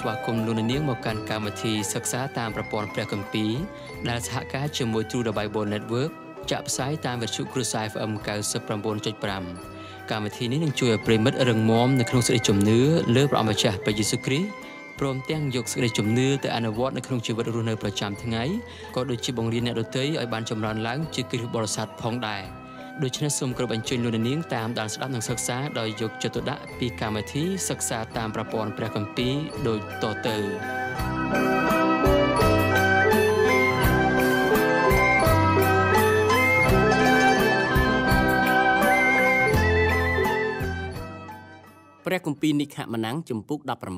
ស្វាគមន៍លោកនាងមកកាន់កម្មវិធីសិក្សាតាមប្រព័ន្ធព្រះគម្ពីរដែលសហការជាមួយ Thru Bible Network ចាក់ផ្សាយតាមវិទ្យុគ្រួសារ FM 99.5 កម្មវិធីនេះនឹងជួយឲ្យប្រិមិត្តរឹងមាំនៅក្នុងសេចក្តីជំនឿលើព្រះអម្ចាស់ព្រះយេស៊ូវគ្រីស្ទព្រមទាំងយកសេចក្តីជំនឿទៅអនុវត្តនៅក្នុងជីវិតរស់នៅប្រចាំថ្ងៃក៏ដូចជាបង្រៀនអ្នកដទៃឲ្យបានចម្រើនឡើងជាគ្រិស្តបរិស័ទផងដែរដូច្នេះសូមគោរពអញ្ជើញលោកនាងតាមដានស្ដាប់និងសិក្សាដោយយកចិត្តទុកដាក់ពីកម្មវិធីសិក្សាតាមប្រព័ន្ធព្រះគម្ពីរដូចតទៅព្រះគម្ពីរនិក្ខមណាំងជំពូក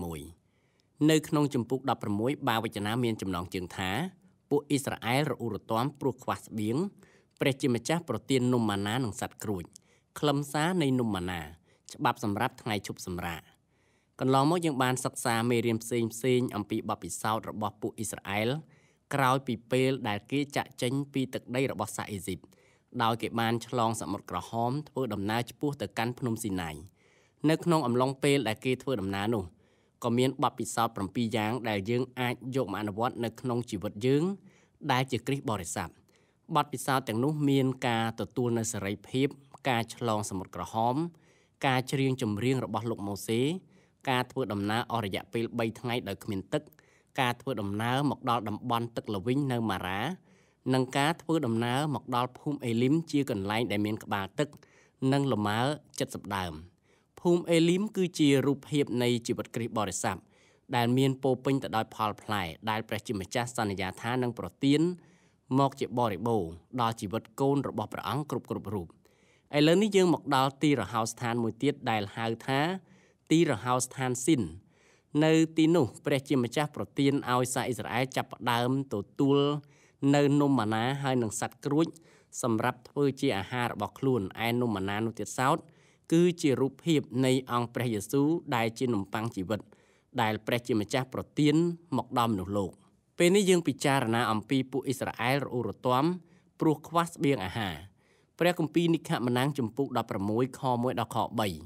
16នៅក្នុងជំពូក16បាវចនាមានចំណងជើងថាពួកអ៊ីស្រាអែលរអ៊ូរទាំព្រោះខ្វះស្បៀងព្រះជាម្ចាស់ប្រទាននំម៉ាណានិងសត្វក្រួចខ្លឹមសារនៃនំម៉ាណាច្បាប់សម្រាប់ថ្ងៃឈប់សម្រាកកន្លងមកយើងបានសិក្សាមេរៀនផ្សេងអំពីបទពិសោធន៍របស់ពួកអ៊ីស្រាអែលក្រោយពីពេលដែលគេចាក់ចេញពីទឹកដីរបស់សាសអេស៊ីបដោយគេបានឆ្លងសមុទ្រក្រហមធ្វើដំណើរឆ្ពោះទៅកាន់ភ្នំស៊ីណាយនៅក្នុងអំឡុងពេលដែលគេធ្វើដំណើរនោះក៏មានបទពិសោធន៍7យ៉ាងដែលយើងអាចយកមកអនុវត្តនៅក្នុងជីវិតយើងដែលជាគ្រិស្តបរិស័ទបទពិសោធន៍ទាំងនោះមានការទទួលនូវសេរីភាពការឆ្លងសមុទ្រក្រហមការច្រៀងចម្រៀងរបស់លោកម៉ូសេការធ្វើដំណើរអស់រយៈពេល3ថ្ងៃដោយគ្មានទឹកការធ្វើដំណើរមកដល់តំបន់ទឹកល្វីងនៅម៉ារ៉ានិងការធ្វើដំណើរមកដល់ភូមិអេលីមជាកន្លែងដែលមានក្បាលទឹកនិងលម៉ើ70ដើមភូមិអេលីមគឺជារូបភាពនៃជីវិតគ្រិស្តបរិស័ទដែលមានពោពេញទៅដោយផលផ្លែដែលព្រះជាម្ចាស់សន្យាថានឹងប្រទានមកជាបរិបូរណ៍ដល់ជីវិតកូនរបស់ព្រះអង្គគ្រប់រូបឥឡូវនេះយើងមកដល់ទីរហោស្ថានមួយទៀតដែលហៅថាទីរហោស្ថានស៊ីននៅទីនោះព្រះជាម្ចាស់ប្រទានឲ្យសាសអ៊ីស្រាអែលចាប់ផ្ដើមទទួលនៅនំម៉ាណាហើយនឹងសត្វក្រួចសម្រាប់ធ្វើជាអាហាររបស់ខ្លួនឯនំម៉ាណានោះទៀតសោតគឺជារូបភាពនៃអង្គព្រះយេស៊ូវដែលជានំប៉័ងជីវិតដែលព្រះជាម្ចាស់ប្រទានមកដល់មនុស្សលោកពេលនេះយើងពិចារណាអំពីពួកអ៊ីស្រាអែលរអ៊ូរទាំព្រោះខ្វះស្បៀងអាហារព្រះគម្ពីរនិក្ខមណាំងជំពូក16ខ1ដល់ខ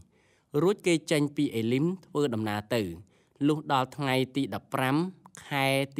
3រួចគេចេញពីអេលីមធ្វើដំណើរទៅលុះដល់ថ្ងៃទី15ខែទី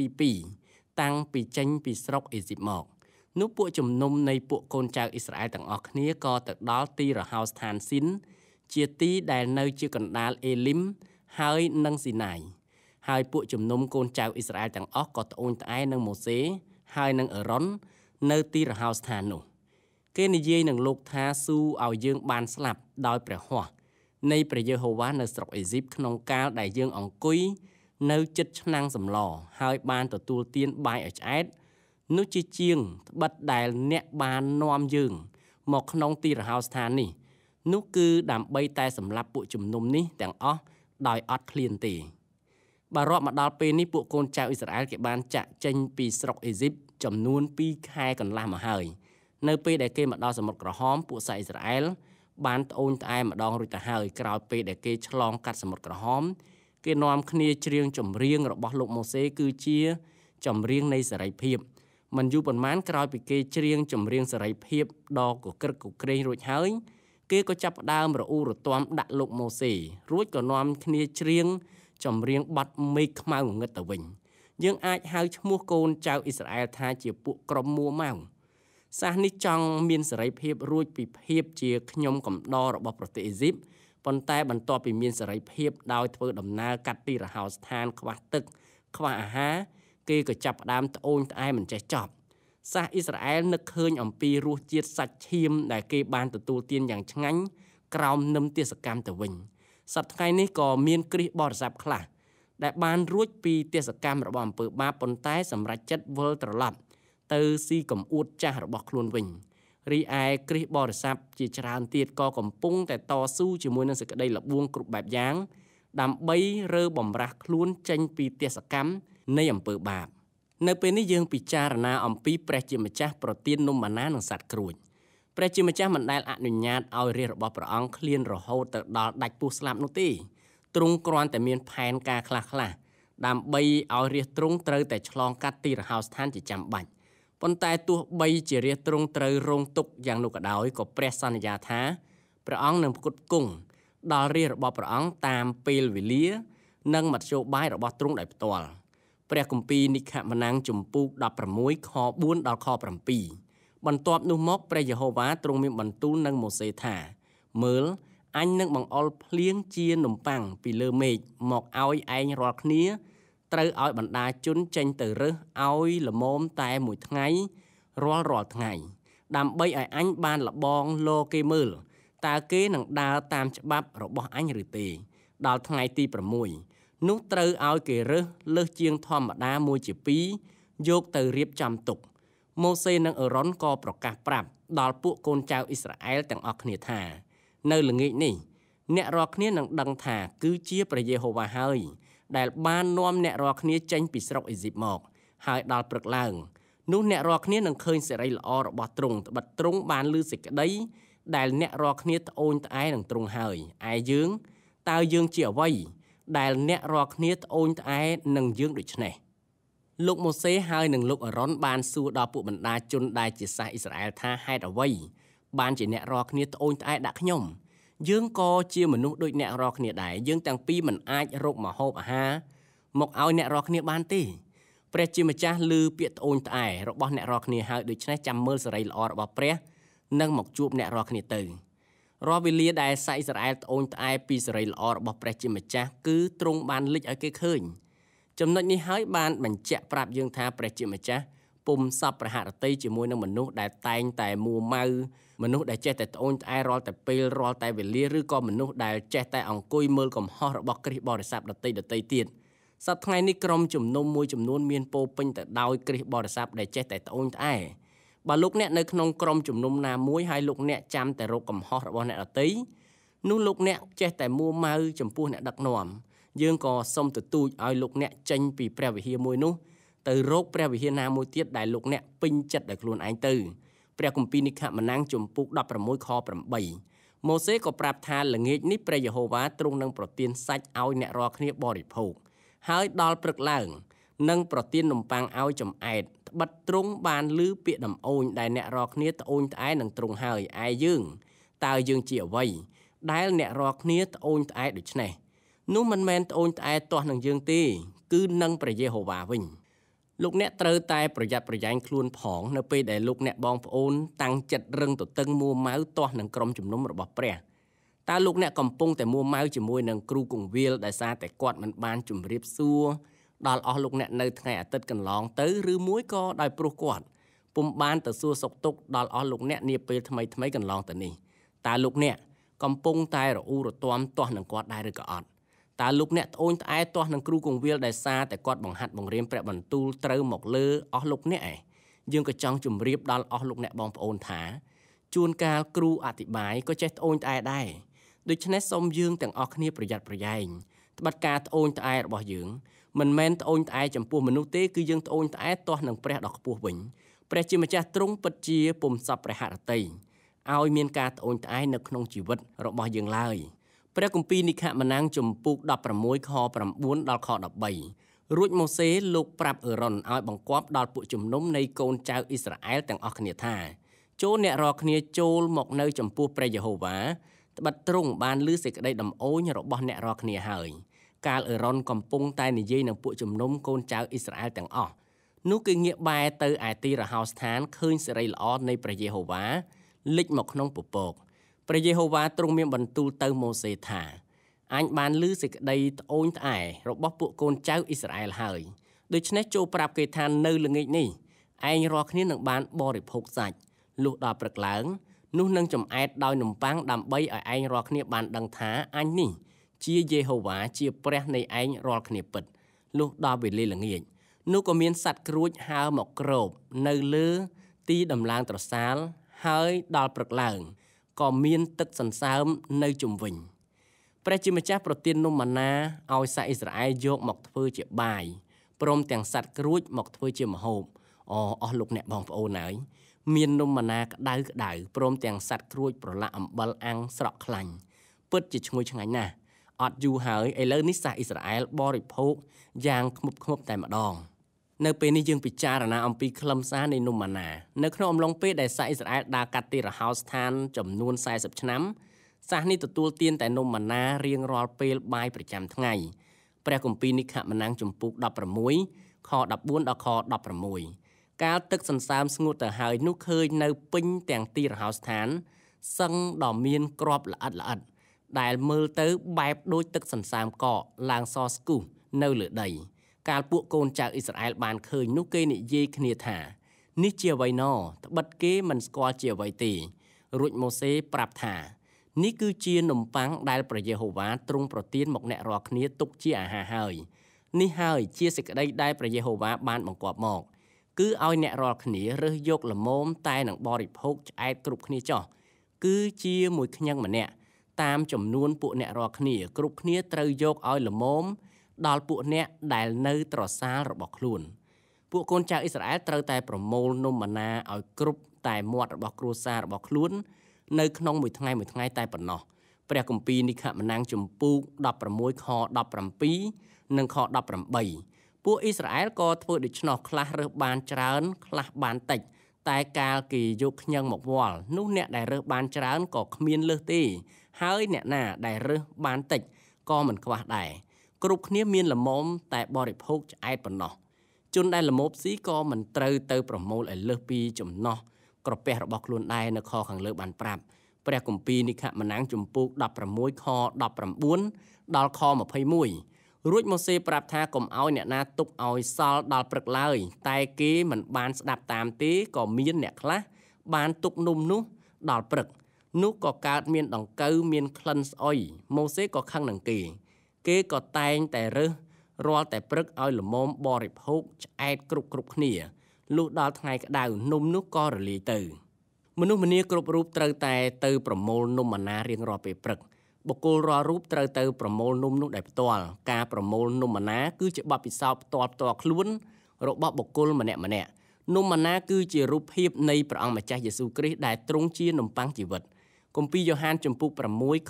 2តាំងពីចេញពីស្រុកអេស៊ីបមកនោះពួកជំនុំនៃពួកកូនចៅអ៊ីស្រាអែលទាំងអស់គ្នាក៏ទៅដល់ទីរហោស្ថានស៊ីនជាទីដែលនៅជាកណ្ដាលអេលីមហើយនឹងស៊ីណាយហើយពួកជំនុំកូនចៅអ៊ីស្រាអែលទាំងអស់ក៏ត្អូញត្អែនឹងម៉ូសេហើយនឹងអេរ៉ុននៅទីរហោស្ថាននោះគេនិយាយនឹងលោកថាស៊ូឲ្យយើងបានស្លាប់ដោយព្រះហស្ថនៃព្រះយេហូវ៉ានៅស្រុកអេស៊ីបក្នុងកាលដែលយើងអង្គុយនៅជិតឆ្នាំងសម្លហើយបានទទួលទានបាយឲ្យឆ្អែតនោះជាជាងត្បិតដែលអ្នកបាននាំយើងមកក្នុងទីរហោស្ថាននេះនោះគឺដើម្បីតែសម្រាប់ពួកជំនុំនេះទាំងអស់ដោយអត់ឃ្លានទេបើរាប់មកដល់ពេលនេះពួកកូនចៅអ៊ីស្រាអែលគេបានចាក់ចេញពីស្រុកអេស៊ីបចំនួន2ខែកន្លះមកហើយនៅពេលដែលគេមកដល់សមុទ្រក្រហមពួកសាសអ៊ីស្រាអែលបានត្អូញត្អែម្ដងរួចទៅហើយក្រោយពេលដែលគេឆ្លងកាត់សមុទ្រក្រហមគេនាំគ្នាច្រៀងចម្រៀងរបស់លោកម៉ូសេគឺជាចម្រៀងនៃសេរីភាពមិនយូរប៉ុន្មានក្រោយពីគេច្រៀងចម្រៀងសេរីភាពដ៏កក្រឹកកក្រែងរួចហើយគេក៏ចាប់ផ្ដើមរអ៊ូរទាំដាក់លោកម៉ូសេរួចក៏នាំគ្នាច្រៀងចម្រៀងបទមេឃខ្មៅងងឹតទៅវិញយើងអាចហៅឈ្មោះកូនចៅអ៊ីស្រាអែលថាជាពួកក្រុមមួម៉ៅសាសនេះចង់មានសេរីភាពរួចពីភាពជាខ្ញុំកំដររបស់ប្រទេសអេស៊ីបប៉ុន្តែបន្ទាប់ពីមានសេរីភាពដោយធ្វើដំណើរកាត់ទីរហោស្ថានខ្វះទឹកខ្វះអាហារគេក៏ចាប់ផ្ដើមត្អូញត្អែមិនចេះចប់សាសអ៊ីស្រាអែលនឹកឃើញអំពីរសជាតិសាច់ឈាមដែលគេបានទទួលទានយ៉ាងឆ្ងាញ់ក្រោមនឹមទេសកម្មទៅវិញសប្តាហ៍ថ្ងៃនេះក៏មានគ្រិស្តបរិស័ទខ្លះដែលបានរួចពីទេសកម្មរបស់អំពើបាបប៉ុន្តែសម្រេចចិត្តវិលត្រឡប់ទៅស៊ីកំអួតចាស់របស់ខ្លួនវិញរីឯគ្រិស្តបរិស័ទជាច្រើនទៀតក៏កំពុងតែតស៊ូជាមួយនឹងសេចក្តីល្បួងគ្រប់បែបយ៉ាងដើម្បីរើបំរាស់ខ្លួនចេញពីទេសកម្មនៃអំពើបាបនៅពេលនេះយើងពិចារណាអំពីព្រះជាម្ចាស់ប្រទាននំម៉ាណានិងសត្វក្រួចព្រះជាម្ចាស់មិនដែលអនុញ្ញាតឲ្យរាជរបស់ព្រះអង្គឃ្លានរហូតទៅដល់ដាច់ពោះស្លាប់នោះទេទ្រង់គ្រាន់តែមានផែនការខ្លះៗដើម្បីឲ្យរាជទ្រង់ត្រូវតែឆ្លងកាត់ទីរហោស្ថានជាចាំបាច់ប៉ុន្តែទោះបីជារាជទ្រង់ត្រូវរងទុក្ខយ៉ាងនោះក៏ដោយក៏ព្រះសន្យាថាព្រះអង្គនឹងផ្គត់ផ្គង់ដល់រាជរបស់ព្រះអង្គតាមពេលវេលានិងមធ្យោបាយរបស់ទ្រង់ដោយផ្ទាល់ព្រះគម្ពីរនិខមណាំងជំពូក16ខ4ដល់ខ7បន្ទាប់នោះមកព្រះយេហូវ៉ាទ្រង់មានបន្ទូលនឹងម៉ូសេថាមើលអញនឹងបង្អុរភ្លៀងជានំប៉័ងពីលើមេឃមកឲ្យឯងរាល់គ្នាត្រូវឲ្យបណ្ដាជនចេញទៅរើសឲ្យល្មមតែមួយថ្ងៃរាល់ថ្ងៃដើម្បីឲ្យអញបានលបងលោគេមើលតើគេនឹងដើរតាមច្បាប់របស់អញឬទេដល់ថ្ងៃទី6នោះត្រូវឲ្យគេរើសលើសជាងធម្មតាមួយជា2យកទៅរៀបចំទុកម៉ូសេនិងអេរ៉ុនក៏ប្រកាសប្រាប់ដល់ពួកកូនចៅអ៊ីស្រាអែលទាំងអស់គ្នាថានៅល្ងាចនេះអ្នករាល់គ្នានឹងដឹងថាគឺជាព្រះយេហូវ៉ាហើយដែលបាននាំអ្នករាល់គ្នាចេញពីស្រុកអេស៊ីបមកហើយដល់ព្រឹកឡើងនោះអ្នករាល់គ្នានឹងឃើញសេរីល្អរបស់ទ្រង់ត្បិតទ្រង់បានឮសេចក្តីដែលអ្នករាល់គ្នាត្អូញត្អែនឹងទ្រង់ហើយឯយើងតើយើងជាអ្វីដែលអ្នករាល់គ្នាត្អូញត្អែនឹងយើងដូច្នេះលោកម៉ូសេហើយនិងលោកអារ៉ុនបានសួរដល់ពួកបណ្ដាជនដែលជាសាសអ៊ីស្រាអែលថាហេតុអ្វីបានជាអ្នករាល់គ្នាត្អូញត្អែដាក់ខ្ញុំយើងក៏ជាមនុស្សដូចអ្នករាល់គ្នាដែរយើងទាំងពីរមិនអាចរកម្ហូបអាហារមកឲ្យអ្នករាល់គ្នាបានទេព្រះជាម្ចាស់ឮពាក្យត្អូញត្អែរបស់អ្នករាល់គ្នាហើយដូច្នេះចាំមើលសេរីល្អរបស់ព្រះនឹងមកជួបអ្នករាល់គ្នាទៅរាល់វេលាដែលសាសអ៊ីស្រាអែលត្អូញត្អែពីសេរីល្អរបស់ព្រះជាម្ចាស់គឺទ្រង់បានលេចឲ្យគេឃើញចំណុចនេះហើយបានបញ្ជាក់ប្រាប់យើងថាព្រះជាម្ចាស់ពុំសពប្រហារតីជាមួយនឹងមនុស្សដែលតែងតែមួម៉ៅមនុស្សដែលចេះតែត្អូញត្អែរាល់តែពេលរាល់តែវេលាឬក៏មនុស្សដែលចេះតែអង្គុយមើលកំហុសរបស់គ្រីស្ទបរិស័ទដទៃទៀតសប្តាហ៍ថ្ងៃនេះក្រុមជំនុំមួយចំនួនមានពោពេញទៅដោយគ្រីស្ទបរិស័ទដែលចេះតែត្អូញត្អែបើលោកអ្នកនៅក្នុងក្រុមជំនុំណាមួយហើយលោកអ្នកចាំតែរកកំហុសរបស់អ្នកដទៃនោះលោកអ្នកចេះតែមួម៉ៅចំពោះអ្នកដឹកនាំយើងក៏សូមទទូចឲ្យលោកអ្នកចេញពីព្រះវិហារមួយនោះទៅរកព្រះវិហារណាមួយទៀតដែលលោកអ្នកពេញចិត្តដោយខ្លួនឯងទៅព្រះគម្ពីរនិខមណាំងជំពូក16ខ8ម៉ូសេក៏ប្រាប់ថាល្ងាចនេះព្រះយេហូវ៉ាទ្រង់នឹងប្រទានសាច់ឲ្យអ្នករាល់គ្នាបរិភោគហើយដល់ព្រឹកឡើងនឹងប្រទាននំប៉័ងឲ្យចំអែតត្បិតទ្រង់បានឮពាក្យដំអូញដែលអ្នករាល់គ្នាត្អូញត្អែនឹងទ្រង់ហើយឯយើងតើយើងជាអ្វីដែលអ្នករាល់គ្នាត្អូញត្អែដូច្នេះនោះមិនមែនត្អូញត្អែទាស់នឹងយើងទេគឺនឹងព្រះយេហូវ៉ាវិញលោកអ្នកត្រូវតែប្រយ័ត្នប្រយែងខ្លួនផងនៅពេលដែលលោកអ្នកបងប្អូនតាំងចិត្តរឹងទទឹងមួម៉ៅទាស់នឹងក្រុមជំនុំរបស់ព្រះតើលោកអ្នកកំពុងតែមួម៉ៅជាមួយនឹងគ្រូគង្វាលដែលសារតែគាត់មិនបានជម្រាបសួរដល់អស់លោកអ្នកនៅថ្ងៃអាទិត្យកន្លងទៅឬមួយក៏ដោយព្រោះគាត់ពុំបានទៅសួរសុខទុក្ខដល់អស់លោកអ្នកនាពេលថ្មីកន្លងទៅនេះតើលោកអ្នកកំពុងតែរអ៊ូរទាំទាស់នឹងគាត់ដែរឬក៏អត់តើលោកអ្នកត្អូញត្អែទាស់នឹងគ្រូគង្វាលដែលសារតែគាត់បង្ហាត់បង្រៀនព្រះបន្ទូលត្រូវមកលើអស់លោកអ្នកយើងក៏ចង់ជម្រាបដល់អស់លោកអ្នកបងប្អូនថាជួនកាលគ្រូអធិប្បាយក៏ចេះត្អូញត្អែដែរដូច្នេះសូមយើងទាំងអស់គ្នាប្រយ័ត្នប្រយែងត្បិតការត្អូញត្អែរបស់យើងមិនមែនត្អូញត្អែចំពោះមនុស្សទេគឺយើងត្អូញត្អែទាស់នឹងព្រះដ៏ខ្ពស់វិញព្រះជាម្ចាស់ទ្រង់ពិតជាពុំសពព្រះហឫទ័យឲ្យមានការត្អូញត្អែនៅក្នុងជីវិតរបស់យើងឡើយព្រះគម្ពីរនិខមណាំងជំពូក16ខ9ដល់ខ13រួចម៉ូសេលោកប្រាប់អេរ៉ុនឲ្យបង្គាប់ដល់ពួកជំនុំនៃកូនចៅអ៊ីស្រាអែលទាំងអស់គ្នាថាចូលអ្នករាល់គ្នាចូលមកនៅចំពោះព្រះយេហូវ៉ាត្បិតទ្រង់បានឮសេចក្តីដំអូញរបស់អ្នករាល់គ្នាហើយកាលអេរ៉ុនកំពុងតែនិយាយនឹងពួកជំនុំកូនចៅអ៊ីស្រាអែលទាំងអស់នោះគឺងាកបែរទៅឯទីរហោស្ថានឃើញសេរីល្អនៃព្រះយេហូវ៉ាលេចមកក្នុងពពកព្រះយេហូវ៉ាទ្រង់មានបន្ទូលទៅម៉ូសេថាអញបានឮសេចក្តីត្អូញត្អែរបស់ពួកកូនចៅអ៊ីស្រាអែលហើយដូច្នេះចូលប្រាប់គេថានៅល្ងាចនេះឯងរាល់គ្នានឹងបានបរិភោគសាច់លុះដល់ព្រឹកឡើងនោះនឹងចំអែតដោយនំប៉័ងដើម្បីឲ្យឯងរាល់គ្នាបានដឹងថាអញនេះជាយេហូវ៉ាជាព្រះនៃឯងរាល់គ្នាពិតលុះដល់វេលាល្ងាចនោះក៏មានសត្វក្រួចហើរមកគ្របនៅលើទីដំឡើងត្រសាលហើយដល់ព្រឹកឡើងក៏មានទឹកសន្សើមនៅជុំវិញព្រះជាម្ចាស់ប្រទាននំម៉ាណាឲ្យសាសអ៊ីស្រាអែលយកមកធ្វើជាបាយព្រមទាំងសត្វក្រួចមកធ្វើជាម្ហូបអស់លោកអ្នកបងប្អូនហើយមាននំម៉ាណាក្តៅព្រមទាំងសត្វក្រួចប្រឡាក់អំបិលអាំងស្រក់ខ្លាញ់ពិតជាឈ្ងុយឆ្ងាញ់ណាស់អត់យូរហើយឥឡូវនេះសាសអ៊ីស្រាអែលបរិភោគយ៉ាងខ្មុបតែម្ដងនៅពេលនេះយើងពិចារណាអំពីខ្លឹមសារនៃនំម៉ាណានៅក្នុងអំឡុងពេលដែលសាសអ៊ីស្រាអែលដើរកាត់ទីរហោស្ថានចំនួន40ឆ្នាំសាសនេះទទួលទានតែនំម៉ាណារៀងរាល់ពេលបាយប្រចាំថ្ងៃព្រះគម្ពីរនិខមណាំងជំពូក16ខ14ដល់ខ16កាលទឹកសន្សើមស្ងួតទៅហើយនោះឃើញនៅពេញទាំងទីរហោស្ថានសឹងដ៏មានក្របល្អិតល្អិតដែលមើលទៅបែបដូចទឹកសន្សើមកកឡើងសស្គុះនៅលើដីកាលពួកកូនចៅអ៊ីស្រាអែលបានឃើញនោះគេនិយាយគ្នាថានេះជាអ្វីណត្បិតគេមិនស្គាល់ជាអ្វីទេរួចម៉ូសេប្រាប់ថានេះគឺជានំប៉័ងដែលព្រះយេហូវ៉ាទ្រង់ប្រទានមកអ្នករាល់គ្នាទុកជាអាហារហើយនេះហើយជាសេចក្តីដែលព្រះយេហូវ៉ាបានបង្គាប់មកគឺឲ្យអ្នករាល់គ្នារើសយកល្មមតែនឹងបរិភោគឆ្អែតគ្រប់គ្នាចោះគឺជាខ្ញឹងម្នាក់តាមចំនួនពួកអ្នករាល់គ្នាគ្រប់គ្នាត្រូវយកឲ្យល្មមដល់ពួកអ្នកដែលនៅត្រសាលរបស់ខ្លួនពួកកូនចៅអ៊ីស្រាអែលត្រូវតែប្រមូលនំម៉ាណាឲ្យគ្រប់តែមាត់របស់គ្រួសាររបស់ខ្លួននៅក្នុងមួយថ្ងៃតែប៉ុណ្ណោះព្រះគម្ពីរនិខមណាំងជំពូក16ខ17និងខ18ពួកអ៊ីស្រាអែលក៏ធ្វើដូច្នោះខ្លះរើសបានច្រើនខ្លះបានតិចតែកាលគេយកខ្ញឹងមកវាល់នោះអ្នកដែលរើសបានច្រើនក៏គ្មានលើសទេហើយអ្នកណាដែលរើសបានតិចក៏មិនខ្វះដែរគ្រប់គ្នាមានល្មមតែបរិភោគឆ្អែតប៉ុណ្ណោះជនដែលល្មមស៊ីក៏មិនត្រូវទៅប្រមូលឲ្យលើសពីចំណោះក្រពះរបស់ខ្លួនដែរនៅខខាងលើបានប្រាប់ព្រះគម្ពីរនិខមណាំងជំពូក16ខ19ដល់ខ21រួចម៉ូសេប្រាប់ថាកុំឲ្យអ្នកណាទុកឲ្យសល់ដល់ព្រឹកឡើយតែគេមិនបានស្ដាប់តាមទេក៏មានអ្នកខ្លះបានទុកនំនោះដល់ព្រឹកនោះក៏កើតមានដង្កូវមានក្លិនស្អុយម៉ូសេក៏ខឹងនឹងគេក៏តែងតែរើសរាល់តែព្រឹកឲ្យល្មមបរិភោគឆ្អែតគ្រប់គ្នាលុះដល់ថ្ងៃក្តៅនំនោះក៏រលាយទៅមនុស្សម្នាគ្រប់រូបត្រូវតែទៅប្រមូលនំម៉ាណារៀងរាល់ពេលព្រឹកបុគ្គលរាល់រូបត្រូវទៅប្រមូលនំនោះដោយផ្ទាល់ការប្រមូលនំម៉ាណាគឺជាបទពិសោធន៍ផ្ទាល់ខ្លួនរបស់បុគ្គលម្នាក់នំម៉ាណាគឺជារូបភាពនៃព្រះអង្គម្ចាស់យេស៊ូវគ្រីស្ទដែលទ្រង់ជានំប៉័ងជីវិតគម្ពីរយ៉ូហានជំពូក6ខ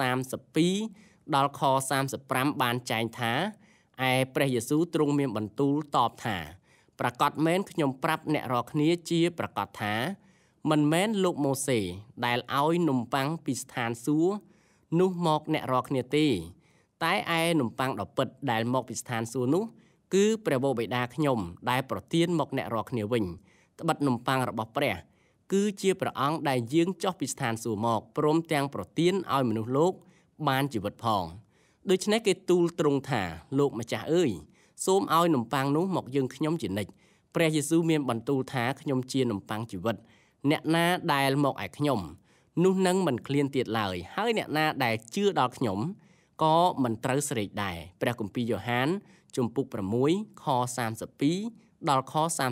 32ដល់ខ35បានចែងថាឯព្រះយេស៊ូវទ្រង់មានបន្ទូលតបថាប្រកាសមែនខ្ញុំប្រាប់អ្នករាល់គ្នាជាប្រកាសថាមិនមែនលោកម៉ូសេដែលឲ្យនំប៉័ងពីស្ថានសួគ៌នោះមកអ្នករាល់គ្នាទេតែឯនំប៉័ងដ៏ពិតដែលមកពីស្ថានសួគ៌នោះគឺព្រះវរបិតាខ្ញុំដែលប្រទានមកអ្នករាល់គ្នាវិញត្បិតនំប៉័ងរបស់ព្រះគឺជាព្រះអង្គដែលយាងចុះពីស្ថានសួគ៌មកព្រមទាំងប្រទានឲ្យមនុស្សលោកបានជីវិតផងដូច្នេះគេទូលទ្រង់ថាលោកម្ចាស់អើយសូមឲ្យនំប៉័ងនោះមកយើងខ្ញុំជានិច្ចព្រះយេស៊ូវមានបន្ទូលថាខ្ញុំជានំប៉័ងជីវិតអ្នកណាដែលមកឯខ្ញុំនោះនឹងមិនឃ្លានទៀតឡើយហើយអ្នកណាដែលជឿដល់ខ្ញុំក៏មិនត្រូវស្រេកដែរព្រះគម្ពីរយ៉ូហានជំពូក6ខ32ដល់ខ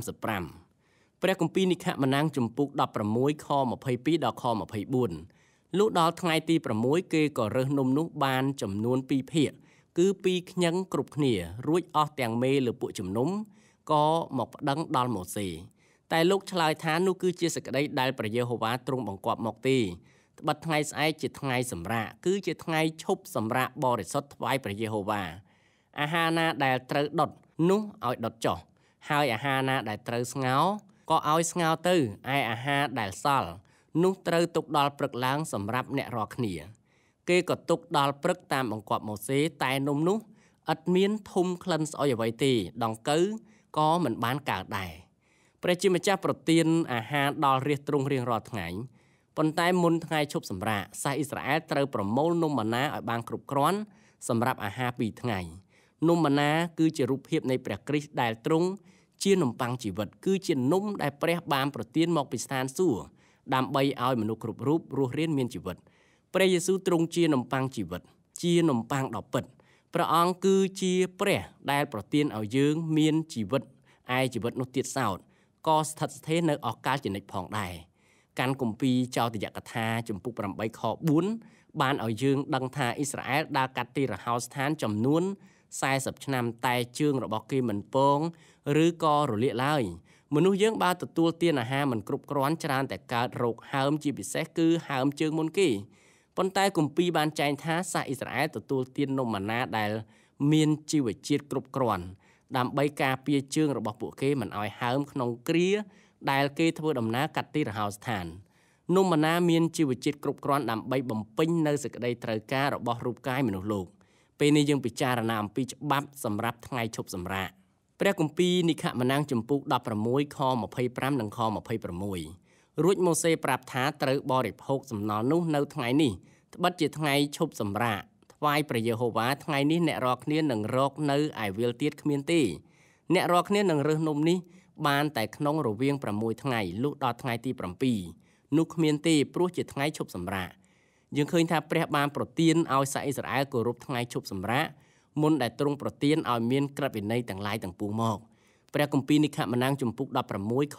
35ព្រះគម្ពីរនិខមណាំងជំពូក16ខ22ដល់ខ24លុះដល់ថ្ងៃទី6គេក៏រើសនំនោះបានចំនួន2ភាគគឺ2ខ្ញឹងគ្រប់គ្នារួចអស់ទាំងមេលើពួកជំនុំក៏មកប្តឹងដល់ម៉ូសេតែលោកឆ្លើយថានោះគឺជាសេចក្តីដែលព្រះយេហូវ៉ាទ្រង់បង្គាប់មកទេត្បិតថ្ងៃស្អែកជាថ្ងៃសម្រាកគឺជាថ្ងៃឈប់សម្រាកបរិសុទ្ធថ្វាយព្រះយេហូវ៉ាអាហារណាដែលត្រូវដុតនោះឲ្យដុតចុះហើយអាហារណាដែលត្រូវស្ងោរក៏ឲ្យស្ងោរទៅឯអាហារដែលសល់នោះត្រូវទុកដល់ព្រឹកឡើងសម្រាប់អ្នករាល់គ្នាគេក៏ទុកដល់ព្រឹកតាមបង្គាប់ម៉ូសេតែនំនោះឥតមានធុំក្លិនស្អុយអ្វីទេដង្កូវក៏មិនបានកើតដែរព្រះជាម្ចាស់ប្រទានអាហារដល់រាជទ្រង់រៀងរាល់ថ្ងៃប៉ុន្តែមុនថ្ងៃឈប់សម្រាកសាសអ៊ីស្រាអែលត្រូវប្រមូលនំម៉ាណាឲ្យបានគ្រប់គ្រាន់សម្រាប់អាហារ2ថ្ងៃនំម៉ាណាគឺជារូបភាពនៃព្រះគ្រីស្ទដែលទ្រង់ជានំប៉័ងជីវិតគឺជានំដែលព្រះបានប្រទានមកពីស្ថានសួគ៌ដើម្បីឲ្យមនុស្សគ្រប់រូបរស់រានមានជីវិតព្រះយេស៊ូវទ្រង់ជានំប៉័ងជីវិតជានំប៉័ងដ៏ពិតព្រះអង្គគឺជាព្រះដែលប្រទានឲ្យយើងមានជីវិតឯជីវិតនោះទៀតសោតក៏ស្ថិតស្ថេរនៅអកាលជានិច្ចផងដែរកាន់គម្ពីរចោទយកថាជំពូក8ខ4បានឲ្យយើងដឹងថាអ៊ីស្រាអែលដើរកាត់ទីរហោស្ថានចំនួន40ឆ្នាំតែជើងរបស់គេមិនពងឬក៏រលាកឡើយមនុស្សយើងបានទទួលទានអាហារមិនគ្រប់គ្រាន់ច្រើនតែកើតរោគហើមជាពិសេសគឺហើមជើងមុនគេប៉ុន្តែគម្ពីរបានចែងថាសាសអ៊ីស្រាអែលទទួលទាននំម៉ាណាដែលមានជីវជាតិគ្រប់គ្រាន់ដើម្បីការពារជើងរបស់ពួកគេមិនឲ្យហើមក្នុងគ្រាដែលគេធ្វើដំណើរកាត់ទីរហោស្ថាននំម៉ាណាមានជីវជាតិគ្រប់គ្រាន់ដើម្បីបំពេញនៅសេចក្តីត្រូវការរបស់រូបកាយមនុស្សលោកពេលនេះយើងពិចារណាអំពីច្បាប់សម្រាប់ថ្ងៃឈប់សម្រាកព្រះគម្ពីរនិខមណាំងចំពុក16ខ25និងខ26រួចម៉ូសេប្រាប់ថាត្រូវបរិភោគសំណល់នោះនៅថ្ងៃនេះត្បិតជាថ្ងៃឈប់សម្រាកថ្វាយព្រះយេហូវ៉ាថ្ងៃនេះអ្នករាល់គ្នានឹងរកនៅឯវាលទៀតគ្មានទេអ្នករាល់គ្នានឹងរើសនំនេះបានតែក្នុងរវាង6ថ្ងៃលុះដល់ថ្ងៃទី7នោះគ្មានទេព្រោះជាថ្ងៃឈប់សម្រាកយើងឃើញថាព្រះបានប្រទានឲ្យសាសអ៊ីស្រាអែលគោរពថ្ងៃឈប់សម្រាកមុនដែលទ្រង់ប្រទានឲ្យមានក្រឹតវិន័យទាំងឡាយទាំងពួងមកព្រះគម្ពីរនិខមណាំងចំពុក16ខ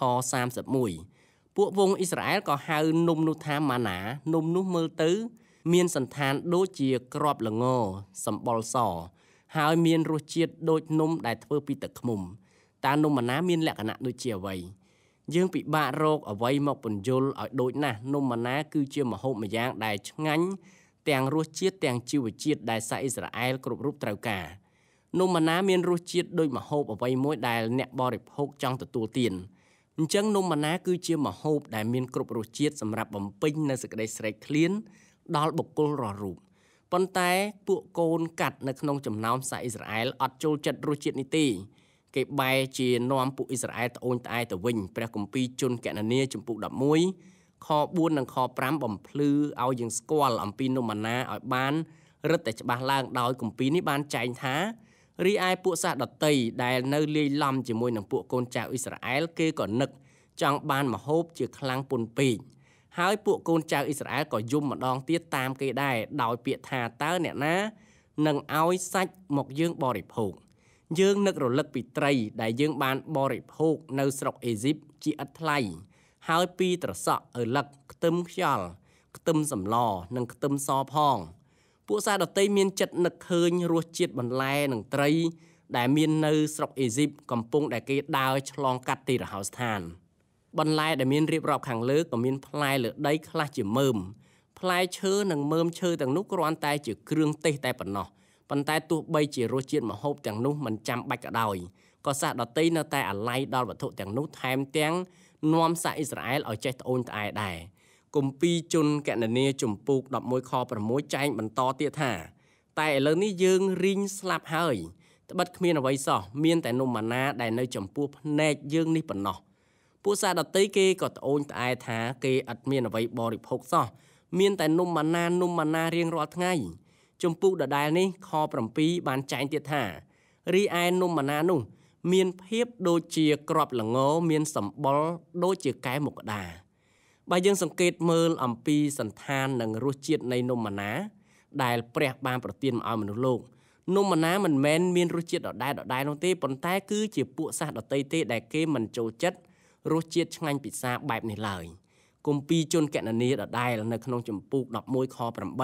31ពួកវងអ៊ីស្រាអែលក៏ហៅនំនោះថាម៉ាណានំនោះមើលទៅមានសន្តានដូចជាគ្រាប់ល្ងសម្បុរសហើយមានរសជាតិដូចនំដែលធ្វើពីទឹកឃ្មុំតើនំម៉ាណាមានលក្ខណៈដូចជាអ្វីយើងពិបាករកអ្វីមកពន្យល់ឲ្យដូចណាស់នំម៉ាណាគឺជាម្ហូបម្យ៉ាងដែលឆ្ងាញ់ទាំងរសជាតិទាំងជីវជាតិដែលសាសអ៊ីស្រាអែលគ្រប់រូបត្រូវការនំម៉ាណាមានរសជាតិដូចម្ហូបអ្វីមួយដែលអ្នកបរិភោគចង់ទទួលទានអញ្ចឹងនំម៉ាណាគឺជាម្ហូបដែលមានគ្រប់រសជាតិសម្រាប់បំពេញនូវសេចក្តីស្រេកឃ្លានដល់បុគ្គលរាល់រូបប៉ុន្តែពួកកូនកាត់នៅក្នុងចំណោមសាសអ៊ីស្រាអែលអត់ចូលចិត្តរសជាតិនេះទេគេបែរជានាំពួកអ៊ីស្រាអែលត្អូញត្អែទៅវិញព្រះគម្ពីរជនកណនីចំពុក11ខ4និងខ5បំភ្លឺឲ្យយើងស្គាល់អំពីនំម៉ាណាឲ្យបានរឹតតែច្បាស់ឡើងដោយគម្ពីរនេះបានចែងថារីឯពួកសាសដតីដែលនៅលាយឡំជាមួយនឹងពួកកូនចៅអ៊ីស្រាអែលគេក៏នឹកចង់បានម្ហូបជាខ្លាំងពន់ពេកហើយពួកកូនចៅអ៊ីស្រាអែលក៏យំម្ដងទៀតតាមគេដែរដោយពាក្យថាតើអ្នកណានឹងឲ្យសាច់មកយើងបរិភោគយើងនឹករលឹកពីត្រីដែលយើងបានបរិភោគនៅស្រុកអេស៊ីបជាឥតថ្លៃហើយពីត្រសក់ឪឡឹកខ្ទឹមខ្យល់ខ្ទឹមសម្លនិងខ្ទឹមសផងពួកសាសដតីមានចិត្តនឹកឃើញរសជាតិបន្លែនិងត្រីដែលមាននៅស្រុកអេស៊ីបកំពុងដែលគេដើរឆ្លងកាត់ទីរហោស្ថានបន្លែដែលមានរៀបរាប់ខាងលើក៏មានផ្លែលើដីខ្លះជាមើមផ្លែឈើនិងមើមឈើទាំងនោះគ្រាន់តែជាគ្រឿងទេសតែប៉ុណ្ណោះប៉ុន្តែទោះបីជារសជាតិម្ហូបទាំងនោះមិនចាំបាច់ក៏ដោយក៏សាសដតីនៅតែអាល័យដល់វត្ថុទាំងនោះថែមទាំងនាំសាសអ៊ីស្រាអែលឲ្យចេះត្អូញត្អែដែរគម្ពីរជនកណនីចំពុក11ខ6ចែងបន្តទៀតថាតែឥឡូវនេះយើងរីងស្លាប់ហើយត្បិតគ្មានអ្វីសោះមានតែនំម៉ាណាដែលនៅចំពោះភ្នែកយើងនេះប៉ុណ្ណោះពួកសាសដតីគេក៏ត្អូញត្អែថាគេអត់មានអ្វីបរិភោគសោះមានតែនំម៉ាណារៀងរាល់ថ្ងៃចំពុកដដែលនេះខ7បានចែងទៀតថារីឯនំម៉ាណានោះមានភាពដូចជាគ្រាប់ល្ងមានសម្បុរដូចជាកែវមុខក្តារបើយើងសង្កេតមើលអំពីសន្តាននិងរសជាតិនៃនំម៉ាណាដែលព្រះបានប្រទានមកឲ្យមនុស្សលោកនំម៉ាណាមិនមែនមានរសជាតិដដែលនោះទេប៉ុន្តែគឺជាពួកសាសដតីទេដែលគេមិនចូលចិត្តរសជាតិឆ្ងាញ់ពិសាបែបនេះឡើយគម្ពីរជនកណនីដដែលនៅក្នុងចំពុក11ខ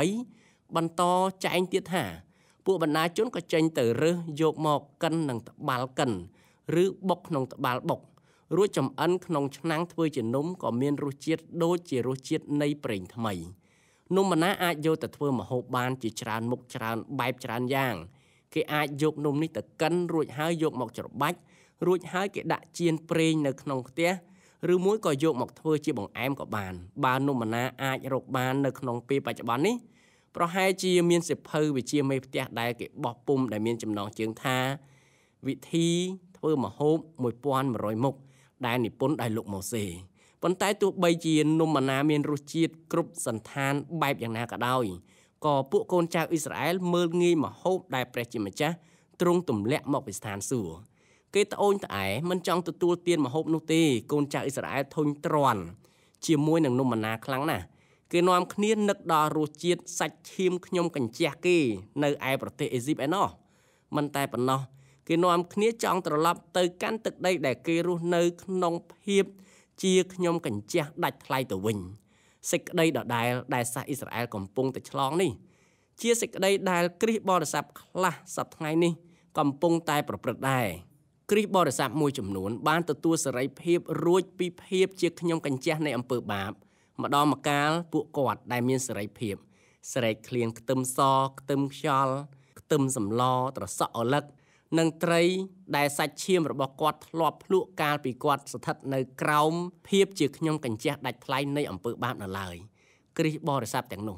8បន្តចែងទៀតថាពួកបណ្ដាជនក៏ចេញទៅរើសយកមកកិននឹងត្បាល់កិនឬបុកក្នុងត្បាល់បុករួចចំអិនក្នុងឆ្នាំងធ្វើជានំក៏មានរសជាតិដូចជារសជាតិនៃប្រេងថ្មីនំម៉ាណាអាចយកទៅធ្វើម្ហូបបានជាច្រើនមុខច្រើនបែបច្រើនយ៉ាងគេអាចយកនំនេះទៅកិនរួចហើយយកមកច្របាច់រួចហើយគេដាក់ចៀនប្រេងនៅក្នុងផ្ទះឬមួយក៏យកមកធ្វើជាបង្អែមក៏បានបើនំម៉ាណាអាចរកបាននៅក្នុងពេលបច្ចុប្បន្ននេះប្រហែលជាមានសិភៅវិជ្ជាមេផ្ទះដែលគេបោះពុម្ពដែលមានចំណងជើងថាវិធីធ្វើម្ហូប1100មុខដែលនិពន្ធដោយលោកម៉ូសេប៉ុន្តែទោះបីជានំម៉ាណាមានរសជាតិគ្រប់សន្តានបែបយ៉ាងណាក៏ដោយក៏ពួកកូនចៅអ៊ីស្រាអែលមើលងាយម្ហូបដែលព្រះជាម្ចាស់ទ្រង់ទម្លាក់មកពីស្ថានសួគ៌គេត្អូញត្អែមិនចង់ទទួលទានម្ហូបនោះទេកូនចៅអ៊ីស្រាអែលធុញទ្រាន់ជាមួយនឹងនំម៉ាណាខ្លាំងណាស់គេនាំគ្នានឹកដល់រសជាតិសាច់ឈាមខ្ញុំកញ្ជះគេនៅឯប្រទេសអេស៊ីបឯណោះមិនតែប៉ុណ្ណោះគេនាំគ្នាចង់ត្រឡប់ទៅកាន់ទឹកដីដែលគេរស់នៅក្នុងភាពជាខ្ញុំកញ្ជះដាច់ថ្លៃទៅវិញសេចក្តីដដែលសាសអ៊ីស្រាអែលកំពុងតែឆ្លងនេះជាសេចក្តីដែលគ្រីស្ទបរិស័ទខ្លះសប្តាហ៍ថ្ងៃនេះកំពុងតែប្រព្រឹត្តដែរគ្រីស្ទបរិស័ទមួយចំនួនបានទទួលសេរីភាពរួចពីភាពជាខ្ញុំកញ្ជះនៃអំពើបាបម្ដងម្កាលពួកគាត់ដែលមានសេរីភាពស្រែកឃ្លានខ្ទឹមសខ្ទឹមខ្យល់ខ្ទឹមសម្លត្រសក់ឪឡឹកនិងត្រីដែលសាច់ឈាមរបស់គាត់ធ្លាប់ភ្លក់កាលពីគាត់ស្ថិតនៅក្រោមភាពជាខ្ញុំកញ្ជះដាច់ថ្លៃនៃអំពើបាបនៅឡើយគ្រីស្ទបរិស័ទទាំងនោះ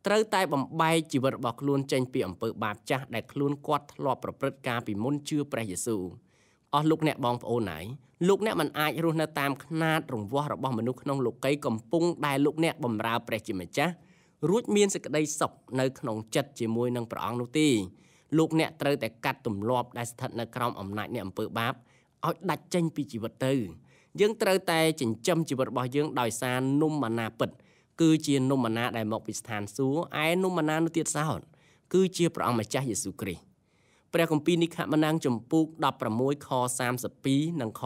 ត្រូវតែបំបែកជីវិតរបស់ខ្លួនចេញពីអំពើបាបចាស់ដែលខ្លួនគាត់ធ្លាប់ប្រព្រឹត្តកាលពីមុនជឿព្រះយេស៊ូវអស់លោកអ្នកបងប្អូនហើយលោកអ្នកមិនអាចរស់នៅតាមខ្នាតរង្វាស់របស់មនុស្សក្នុងលោកីកំពុងដែលលោកអ្នកបម្រើព្រះជាម្ចាស់រួចមានសេចក្តីសុខនៅក្នុងចិត្តជាមួយនឹងព្រះអង្គនោះទេលោកអ្នកត្រូវតែកាត់ទម្លាប់ដែលស្ថិតនៅក្រោមអំណាចនៃអំពើបាបឲ្យដាច់ចេញពីជីវិតទៅយើងត្រូវតែចិញ្ចឹមជីវិតរបស់យើងដោយសារនំម៉ាណាពិតគឺជានំម៉ាណាដែលមកពីស្ថានសួគ៌ឯនំម៉ាណានោះទៀតសោតគឺជាព្រះអង្គម្ចាស់យេស៊ូវគ្រីស្ទព្រះគម្ពីរនិខមណាំងចំពុក16ខ32និងខ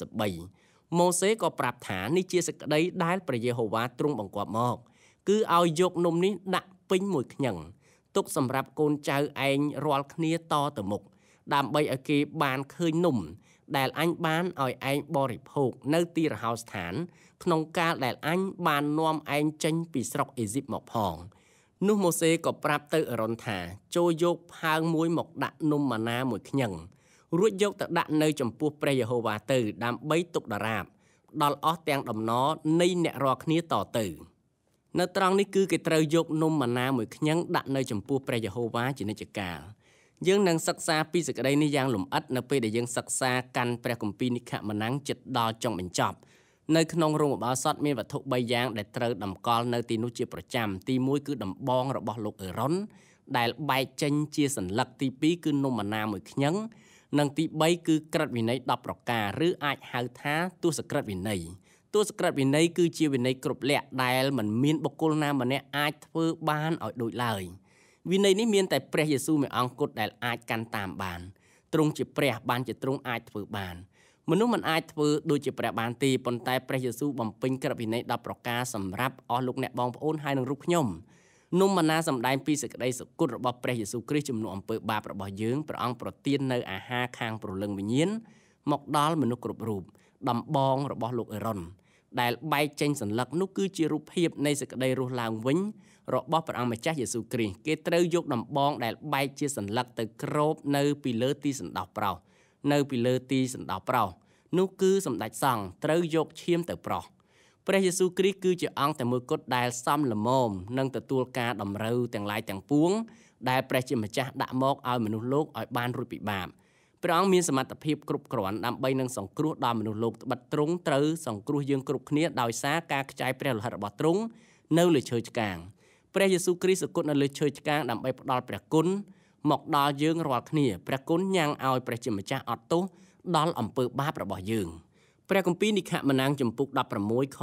33ម៉ូសេក៏ប្រាប់ថានេះជាសេចក្តីដែលព្រះយេហូវ៉ាទ្រង់បង្គាប់មកគឺឲ្យយកនំនេះដាក់ពេញមួយខ្ញឹងទុកសម្រាប់កូនចៅឯងរាល់គ្នាតទៅមុខដើម្បីឲ្យគេបានឃើញនំដែលអញបានឲ្យឯងបរិភោគនៅទីរហោស្ថានក្នុងកាលដែលអញបាននាំឯងចេញពីស្រុកអេស៊ីបមកផងនោះម៉ូសេក៏ប្រាប់ទៅអារ៉ុនថាចូលយកផើងមួយមកដាក់នំម៉ាណាមួយខ្ញឹងរួចយកទៅដាក់នៅចំពោះព្រះយេហូវ៉ាទៅដើម្បីទុកដរាបដល់អស់ទាំងដំណរនៃអ្នករាល់គ្នាតទៅនៅត្រង់នេះគឺគេត្រូវយកនំម៉ាណាមួយខ្ញឹងដាក់នៅចំពោះព្រះយេហូវ៉ាជានិច្ចកាលយើងនឹងសិក្សាពីសេចក្តីនេះយ៉ាងលម្អិតនៅពេលដែលយើងសិក្សាកាន់ព្រះគម្ពីរនិខមណាំងជិតដល់ចុងបញ្ចប់នៅក្នុងរោងឧបោសថមានវត្ថុ3យ៉ាងដែលត្រូវតម្កល់នៅទីនោះជាប្រចាំទី1គឺដំបងរបស់លោកអេរ៉ុនដែលបែកចេញជាសន្លឹកទី2គឺនំម៉ាណាមួយខ្ញឹងនិងទី3គឺក្រឹតវិន័យ10ប្រការឬអាចហៅថាទសក្រឹតវិន័យទសក្រឹតវិន័យគឺជាវិន័យគ្រប់លក្ខដែលមិនមានបុគ្គលណាម្នាក់អាចធ្វើបានឲ្យដូចឡើយវិន័យនេះមានតែព្រះយេស៊ូវមួយអង្គគត់ដែលអាចកាន់តាមបានទ្រង់ជាព្រះបានជាទ្រង់អាចធ្វើបានមនុស្សមិនអាចធ្វើដូចជាព្រះបានទេប៉ុន្តែព្រះយេស៊ូវបំពេញក្រឹតវិន័យ10ប្រការសម្រាប់អស់លោកអ្នកបងប្អូនហើយនឹងរូបខ្ញុំនំម៉ាណាសម្ដែងពីសេចក្តីសុគតរបស់ព្រះយេស៊ូវគ្រីស្ទជំនួសអំពើបាបរបស់យើងព្រះអង្គប្រទាននៅអាហារខាងព្រលឹងវិញ្ញាណមកដល់មនុស្សគ្រប់រូបដំបងរបស់លោកអេរ៉ុនដែលបែកចេញសន្លឹកនោះគឺជារូបភាពនៃសេចក្តីរស់ឡើងវិញរបស់ព្រះអង្គម្ចាស់យេស៊ូវគ្រីស្ទគេត្រូវយកដំបងដែលបែកជាសន្លឹកទៅគ្របនៅពីលើទីសណ្ដោះប្រោសនៅពីលើទីសណ្ដោះប្រោសនោះគឺសម្ដេចសង្ឃត្រូវយកឈាមទៅប្រោសព្រះយេស៊ូវគ្រីស្ទគឺជាអង្គតែមួយគត់ដែលសមល្មមនឹងទទួលការតម្រូវទាំងឡាយទាំងពួងដែលព្រះជាម្ចាស់ដាក់មកឲ្យមនុស្សលោកឲ្យបានរួចពីបាបព្រះអង្គមានសមត្ថភាពគ្រប់គ្រាន់ដើម្បីនឹងសង្គ្រោះដល់មនុស្សលោកត្បិតទ្រង់ត្រូវសង្គ្រោះយើងគ្រប់គ្នាដោយសារការខ្ចាយព្រះលោហិតរបស់ទ្រង់នៅលើឈើឆ្កាងព្រះយេស៊ូវគ្រីស្ទគត់នៅលើឈើឆ្កាងដើម្បីផ្ដល់ព្រះគុណមកដល់យើងរាល់គ្នាព្រះគុណញ៉ាំងឲ្យព្រះជាម្ចាស់អត់ទោសដល់អំពើបាបរបស់យើងព្រះគម្ពីរនិខមណាំងចំពុក16ខ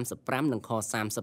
35និងខ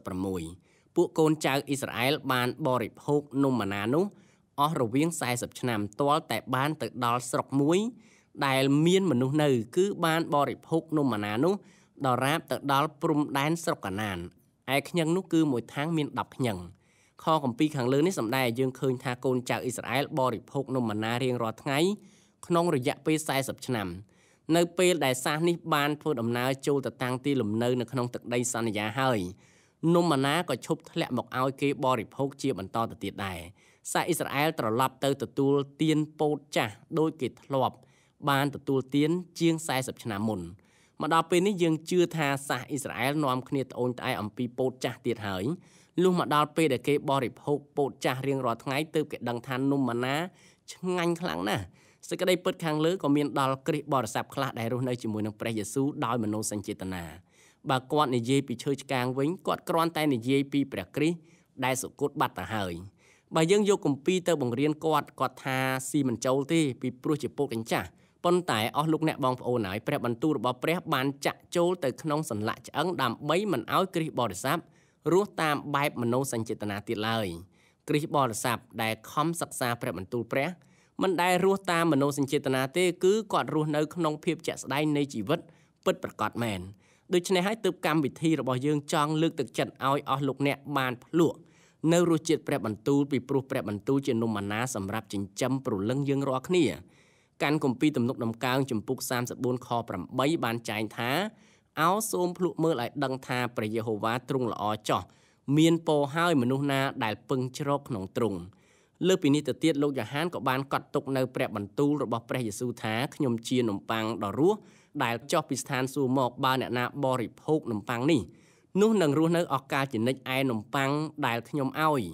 36ពួកកូនចៅអ៊ីស្រាអែលបានបរិភោគនំម៉ាណានោះអស់រវាង40ឆ្នាំទាល់តែបានទៅដល់ស្រុកមួយដែលមានមនុស្សនៅគឺបានបរិភោគនំម៉ាណានោះដរាបទៅដល់ព្រំដែនស្រុកកាណានឯខ្ញឹងនោះគឺមួយថាងមាន10ខ្ញឹងខគម្ពីរខាងលើនេះសម្ដែងយើងឃើញថាកូនចៅអ៊ីស្រាអែលបរិភោគនំម៉ាណារៀងរាល់ថ្ងៃក្នុងរយៈពេល40ឆ្នាំនៅពេលដែលសាសនេះបានធ្វើដំណើរចូលទៅតាំងទីលំនៅនៅក្នុងទឹកដីសន្យាហើយនំម៉ាណាក៏ឈប់ធ្លាក់មកឲ្យគេបរិភោគជាបន្តទៅទៀតដែរសាសអ៊ីស្រាអែលត្រឡប់ទៅទទួលទានពោតចាស់ដោយគេធ្លាប់បានទទួលទានជាង40ឆ្នាំមុនមកដល់ពេលនេះយើងជឿថាសាសអ៊ីស្រាអែលនាំគ្នាត្អូញត្អែអំពីពោតចាស់ទៀតហើយលុះមកដល់ពេលដែលគេបរិភោគពោតចាស់រៀងរាល់ថ្ងៃទើបគេដឹងថានំម៉ាណាឆ្ងាញ់ខ្លាំងណាស់សេចក្តីពិតខាងលើក៏មានដល់គ្រិស្តបរិស័ទខ្លះដែលរស់នៅជាមួយនឹងព្រះយេស៊ូវដោយមនោសញ្ចេតនាបើគាត់និយាយពីឈើឆ្កាងវិញគាត់គ្រាន់តែនិយាយពីព្រះគ្រីស្ទដែលសុគតបាត់ទៅហើយបើយើងយកគម្ពីរទៅបង្រៀនគាត់ថាស៊ីមិនចូលទេពីព្រោះជាពោតកញ្ចាស់ប៉ុន្តែអស់លោកអ្នកបងប្អូនហើយព្រះបន្ទូលរបស់ព្រះបានចាក់ចូលទៅក្នុងសន្លាក់ឆ្អឹងដើម្បីមិនឲ្យគ្រិស្តបរិស័ទរស់តាមបែបមនោសញ្ចេតនាទៀតឡើយគ្រិស្តបរិស័ទដែលខំសិក្សាព្រះបន្ទូលព្រះមិនដែលរស់តាមមនោសញ្ចេតនាទេគឺគាត់រស់នៅក្នុងភាពជាក់ស្ដែងនៃជីវិតពិតប្រាកដមែនដូច្នេះហើយទើបកម្មវិធីរបស់យើងចង់លើកទឹកចិត្តឲ្យអស់លោកអ្នកបានភ្លក់នៅរសជាតិព្រះបន្ទូលពីព្រោះព្រះបន្ទូលជានំម៉ាណាសម្រាប់ចិញ្ចឹមព្រលឹងយើងរាល់គ្នាកាន់គម្ពីរទំនុកដំកើងចំពុក34ខ8បានចែងថាអោសូមភ្លក់មើលឲ្យដឹងថាព្រះយេហូវ៉ាទ្រង់ល្អចោះមានពរហើយមនុស្សណាដែលពឹងជ្រកក្នុងទ្រង់លើពីនេះទៅទៀតលោកយ៉ូហានក៏បានកត់ទុកនៅព្រះបន្ទូលរបស់ព្រះយេស៊ូវថាខ្ញុំជានំប៉័ងដ៏រស់ដែលចុះពីស្ថានសួគ៌មកបើអ្នកណាបរិភោគនំប៉័ងនេះនោះនឹងរស់នៅអស់កាលជានិច្ចឯនំប៉័ងដែលខ្ញុំឲ្យ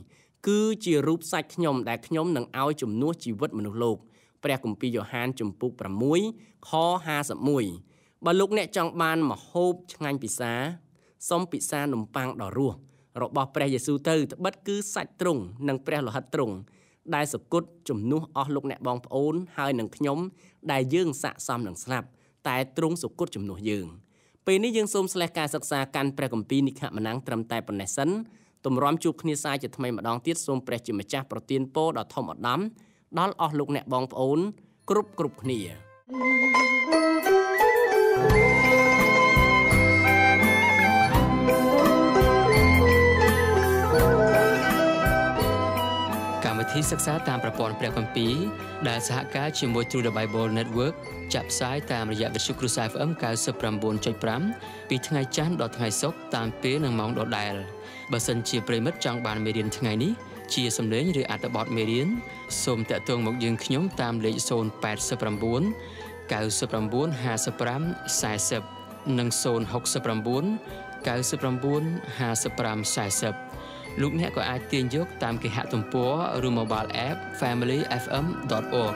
គឺជារូបសាច់ខ្ញុំដែលខ្ញុំនឹងឲ្យជំនួសជីវិតមនុស្សលោកព្រះគម្ពីរយ៉ូហានជំពូក6ខ51បើលោកអ្នកចង់បានម្ហូបឆ្ងាញ់ពិសាសូមពិសានំប៉័ងដ៏រសរបស់ព្រះយេស៊ូវទៅត្បិតគឺសាច់ទ្រង់និងព្រះលោហិតទ្រង់ដែលសគត់ជំនួសអស់លោកអ្នកបងប្អូនហើយនឹងខ្ញុំដែលយើងស័ក្តិសមនឹងស្លាប់តែទ្រង់សគត់ជំនួសយើងពេលនេះយើងសូមស្លេះការសិក្សាកាន់ព្រះគម្ពីរនិក្ខមណាំងត្រឹមតែប៉ុណ្ណេះសិនទម្រាំជួបគ្នាសាជាថ្មីម្ដងទៀតសូមព្រះជាម្ចាស់ប្រទានពរដ៏ធំឧត្តមដល់អស់លោកអ្នកបងប្អូនគ្រប់គ្នាកម្មវិធីសិក្សាតាមប្រព័ន្ធព្រះគម្ពីរដែលសហការជាមួយ Thru the Bible Network ចាក់ផ្សាយតាមរយៈវិទ្យុគ្រួសារ FM 99.5 ពីថ្ងៃច័ន្ទដល់ថ្ងៃសុក្រតាមពេលនិងម៉ោងដដែលបើសិនជាប្រិមិត្តចង់បានមេរៀនថ្ងៃនេះជាសំឡេងឬអត្ថបទមេរៀនសូមតាក់ទងមកយើងខ្ញុំតាមលេខ089 99 55 40និង069 99 55 40លោកអ្នកក៏អាចទាញយកតាមគេហទំព័រឬ Mobile App familyfm.org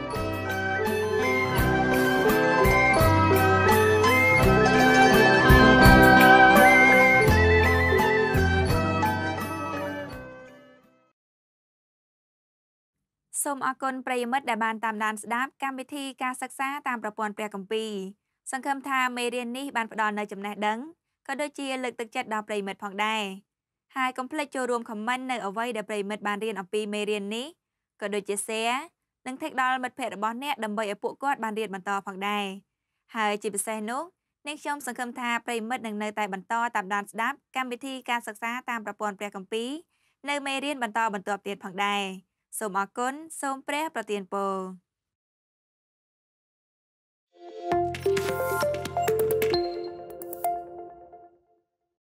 សូមអរគុណប្រិយមិត្តដែលបានតាមដានស្ដាប់កម្មវិធីការសិក្សាតាមប្រព័ន្ធព្រះគម្ពីរសង្ឃឹមថាមេរៀននេះបានផ្ដល់នូវចំណេះដឹងក៏ដូចជាលើកទឹកចិត្តដល់ប្រិយមិត្តផងដែរហើយកុំភ្លេចចូលរួម comment នៅអ្វីដែលប្រិយមិត្តបានរៀនអំពីមេរៀននេះក៏ដូចជា share និង tag ដល់មិត្តភ័ក្តិរបស់អ្នកដើម្បីឲ្យពួកគាត់បានរៀនបន្តផងដែរហើយជាពិសេសនោះនាងខ្ញុំសង្ឃឹមថាប្រិយមិត្តនឹងនៅតែបន្តតាមដានស្ដាប់កម្មវិធីការសិក្សាតាមប្រព័ន្ធព្រះគម្ពីរនៅមេរៀនបន្តបន្ទាប់ទៀតផងដែរសូមអរគុណសូមព្រះប្រទានពរ